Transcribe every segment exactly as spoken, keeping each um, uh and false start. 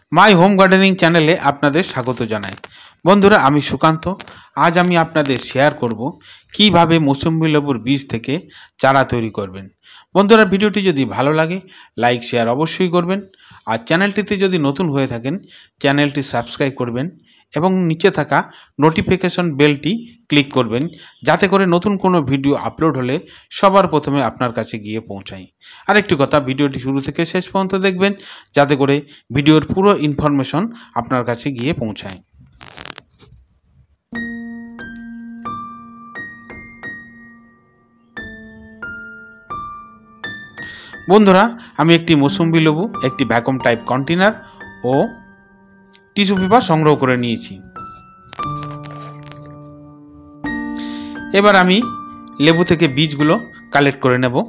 My home gardening চ্যানেলে আপনাদের স্বাগত জানাই। বন্ধুরা, আমি সুকান্ত। আজ আমি আপনাদের শেয়ার করব কিভাবে মৌসুম্বি লেবুর বীজ থেকে চারা তৈরি করবেন। বন্ধুরা, ভিডিওটি যদি ভালো লাগে লাইক শেয়ার অবশ্যই করবেন, আর চ্যানেলটিতে যদি নতুন হয়ে থাকেন চ্যানেলটি সাবস্ক্রাইব করবেন এবং নিচে থাকা নোটিফিকেশন বেলটি ক্লিক করবেন, যাতে করে নতুন কোনো ভিডিও আপলোড হলে সবার প্রথমে আপনার কাছে গিয়ে পৌঁছায়। আরেকটি কথা, ভিডিওটি শুরু থেকে শেষ পর্যন্ত দেখবেন, যাতে করে ভিডিওর পুরো ইনফরমেশন আপনার কাছে গিয়ে পৌঁছায়। বন্ধুরা, আমি একটি মৌসুম্বি লেবু, একটি ভ্যাকুম টাইপ কন্টেনার ও টিস্যু পেপার সংগ্রহ করে নিয়েছি। এবার আমি লেবু থেকে বীজগুলো কালেক্ট করে নেব।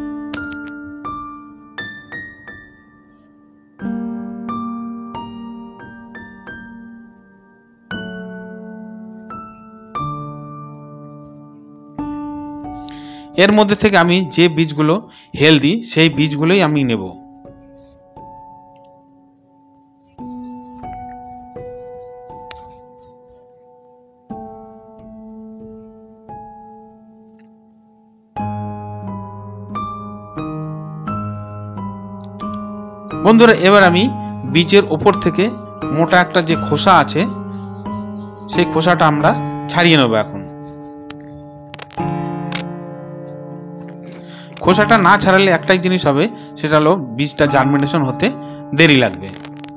এর মধ্যে থেকে আমি যে বীজগুলো হেলদি সেই বীজগুলোই আমি নেব। বন্ধুরা, এবার আমি বীজের ওপর থেকে মোটা একটা যে খোসা আছে সেই খোসাটা আমরা ছাড়িয়ে নেব। এখন খোসাটা না ছাড়ালে একটাই জিনিস হবে, সেটা হলো বীজটা জার্মিনেশন হতে দেরি লাগবে।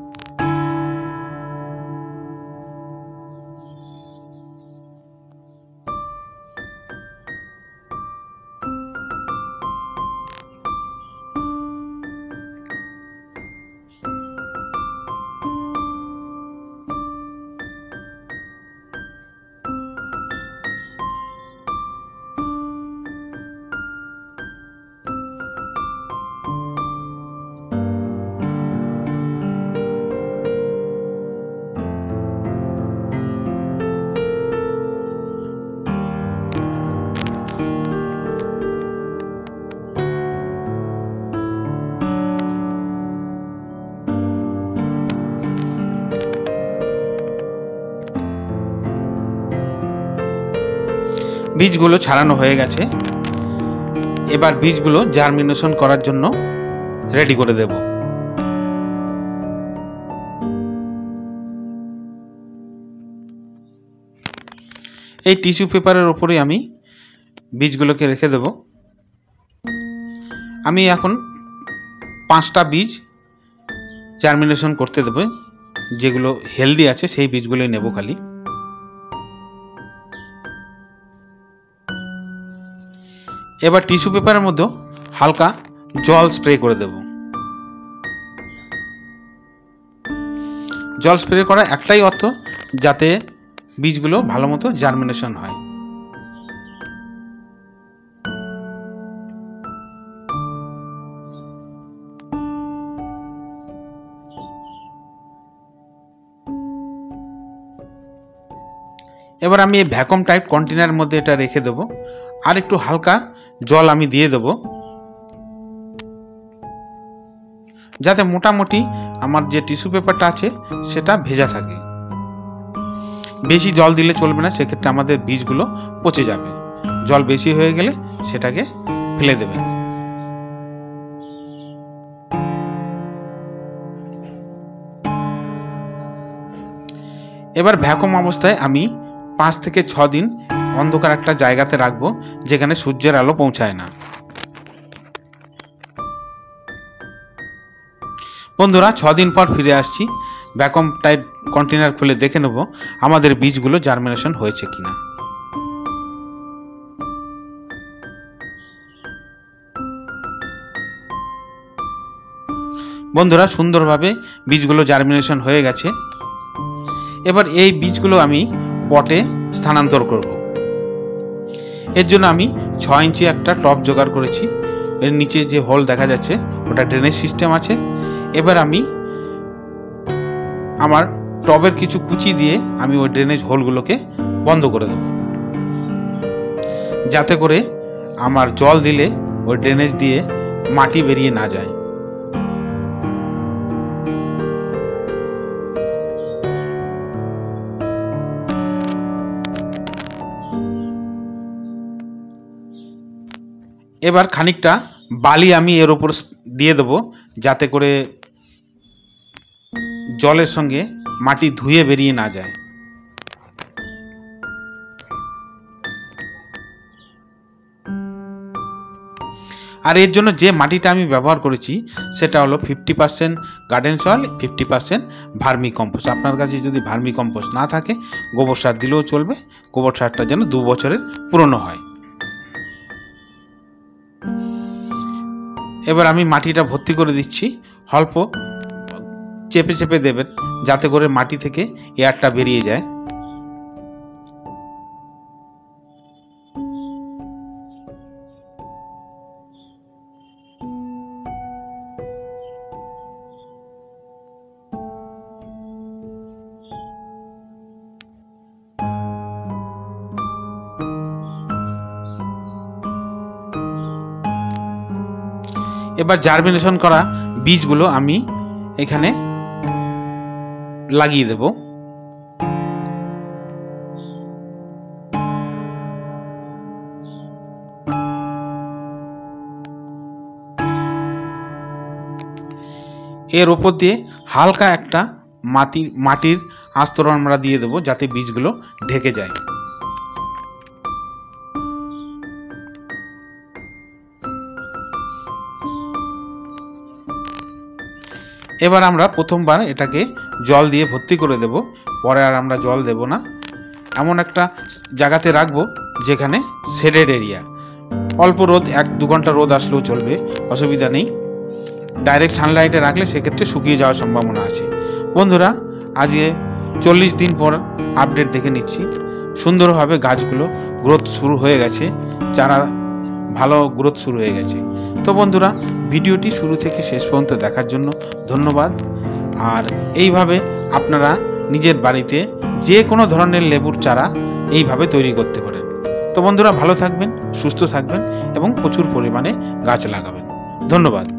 বীজগুলো ছাড়ানো হয়ে গেছে। এবার বীজগুলো জার্মিনেশন করার জন্য রেডি করে দেব। এই টিস্যু পেপারের উপরে আমি বীজগুলোকে রেখে দেব। আমি এখন পাঁচটা বীজ জার্মিনেশন করতে দেব। যেগুলো হেলদি আছে সেই বীজগুলোই নেব খালি। এবার টিস্যু পেপারের মধ্যে হালকা জল স্প্রে করে দেব। জল স্প্রে করা একটাই অর্থ, যাতে বীজগুলো ভালো মতো জার্মিনেশন হয়। এবার আমি এই ভ্যাকুম টাইপ কন্টেনারের মধ্যে এটা রেখে দেব, আর একটু হালকা জল আমি দিয়ে দেব, যাতে মোটামুটি আমার যে টিস্যু পেপারটা আছে সেটা ভেজা থাকে। বেশি জল দিলে চলবে না, সেক্ষেত্রে আমাদের বীজগুলো পচে যাবে। জল বেশি হয়ে গেলে সেটাকে ফেলে দেবেন। এবার ভ্যাকুম অবস্থায় আমি পাঁচ থেকে ছ দিন অন্ধকার একটা জায়গাতে রাখবো, যেখানে সূর্যের আলো পৌঁছায় না। বন্ধুরা, ছ দিন পর ফিরে আসছি। ভ্যাকুম টাইপ কন্টেনার খুলে দেখে নেব আমাদের বীজগুলো জার্মিনেশন হয়েছে কিনা। বন্ধুরা, সুন্দরভাবে বীজগুলো জার্মিনেশন হয়ে গেছে। এবার এই বীজগুলো আমি পটে স্থানান্তর করব। এর জন্য আমি ছ ইঞ্চি একটা টব জোগাড় করেছি। এর নিচে যে হোল দেখা যাচ্ছে ওটা ড্রেনেজ সিস্টেম আছে। এবার আমি আমার টবের কিছু কুচি দিয়ে আমি ওই ড্রেনেজ হোলগুলোকে বন্ধ করে দেব, যাতে করে আমার জল দিলে ওই ড্রেনেজ দিয়ে মাটি বেরিয়ে না যায়। এবার খানিকটা বালি আমি এর উপর দিয়ে দেবো, যাতে করে জলের সঙ্গে মাটি ধুয়ে বেরিয়ে না যায়। আর এর জন্য যে মাটিটা আমি ব্যবহার করেছি সেটা হলো fifty percent garden soil, fifty percent vermi compost. আপনার কাছে যদি ভার্মি কম্পোস্ট না থাকে গোবর সার দিলেও চলবে, গোবর সারটা যেন দু বছরের পুরনো হয়। এবার আমি মাটিটা ভর্তি করে দিচ্ছি, অল্প চেপে চেপে দেবেন যাতে করে মাটি থেকে এয়ারটা বেরিয়ে যায়। এবার জার্মিনেশন করা বীজগুলো আমি এখানে লাগিয়ে দেব। এর উপর দিয়ে হালকা একটা মাটি মাটির আস্তরণ আমরা দিয়ে দেবো যাতে বীজগুলো ঢেকে যায়। এবার আমরা প্রথমবার এটাকে জল দিয়ে ভর্তি করে দেব, পরে আর আমরা জল দেব না। এমন একটা জায়গাতে রাখবো যেখানে শেডেড এরিয়া, অল্প রোদ, এক দু ঘন্টা রোদ আসলেও চলবে, অসুবিধা নেই। ডাইরেক্ট সানলাইটে রাখলে সেক্ষেত্রে শুকিয়ে যাওয়ার সম্ভাবনা আছে। বন্ধুরা, আজকে চল্লিশ দিন পর আপডেট দেখে নিচ্ছি। সুন্দরভাবে গাছগুলো গ্রোথ শুরু হয়ে গেছে, চারা ভালো গ্রোথ শুরু হয়ে গেছে। তো বন্ধুরা, ভিডিওটি শুরু থেকে শেষ পর্যন্ত দেখার জন্য ধন্যবাদ। আর এইভাবে আপনারা নিজের বাড়িতে যে কোনো ধরনের লেবুর চারা এইভাবে তৈরি করতে পারেন। তো বন্ধুরা, ভালো থাকবেন, সুস্থ থাকবেন এবং প্রচুর পরিমাণে গাছ লাগাবেন। ধন্যবাদ।